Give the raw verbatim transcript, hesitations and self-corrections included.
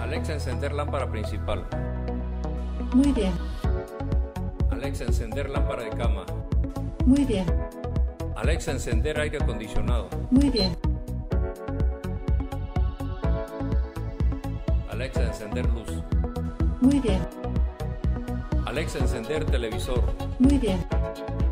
Alexa, encender lámpara principal. Muy bien. Alexa, encender lámpara de cama. Muy bien. Alexa, encender aire acondicionado. Muy bien. Alexa, encender luz. Muy bien. Alexa, encender televisor. Muy bien.